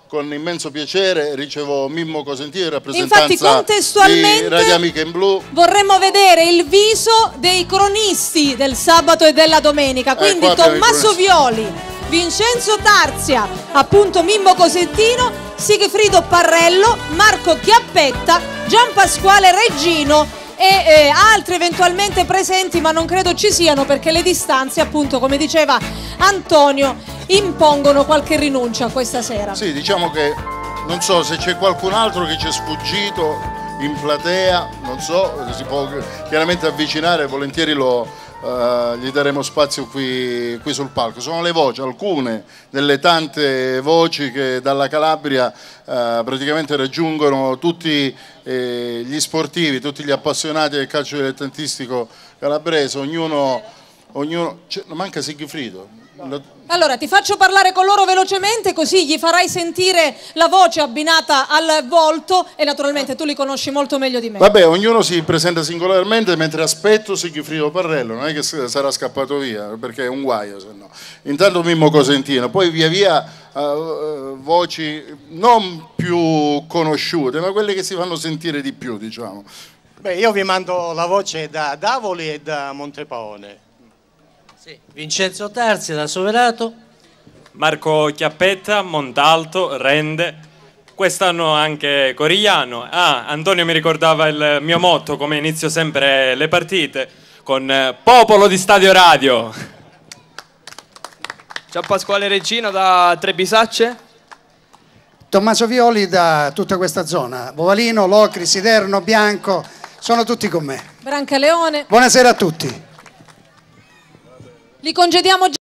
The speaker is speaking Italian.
con immenso piacere ricevo Mimmo Cosentino in rappresentanza Infatti, contestualmente di Radio Amiche in Blu. Vorremmo vedere il viso dei cronisti del sabato e della domenica, quindi Tommaso Violi, Vincenzo Tarzia, appunto Mimmo Cosentino, Sigfrido Parrello, Marco Chiappetta, Gianpasquale Reggino e altri eventualmente presenti, ma non credo ci siano perché le distanze, appunto, come diceva Antonio, impongono qualche rinuncia questa sera. Sì, diciamo che non so se c'è qualcun altro che ci è sfuggito in platea, non so, si può chiaramente avvicinare, volentieri gli daremo spazio qui sul palco. Sono le voci, alcune delle tante voci che dalla Calabria praticamente raggiungono tutti gli sportivi, tutti gli appassionati del calcio dilettantistico calabrese, ognuno manca Sigfrido. Allora ti faccio parlare con loro velocemente, così gli farai sentire la voce abbinata al volto e naturalmente tu li conosci molto meglio di me. Vabbè, ognuno si presenta singolarmente mentre aspetto Sigfrido Parrello, non è che sarà scappato via perché è un guaio se no. Intanto Mimmo Cosentino, poi via via voci non più conosciute ma quelle che si fanno sentire di più, diciamo. Beh, io vi mando la voce da Davoli e da Montepaone. Sì. Vincenzo Tarzia da Soverato, Marco Chiappetta, Montalto, Rende, quest'anno anche Corigliano. Antonio mi ricordava il mio motto, come inizio sempre le partite, con Popolo di Stadio Radio. Gianpasquale Reggino da Trebisacce. Tommaso Violi da tutta questa zona, Bovalino, Locri, Siderno, Bianco, sono tutti con me. Brancaleone. Buonasera a tutti. Li congediamo già.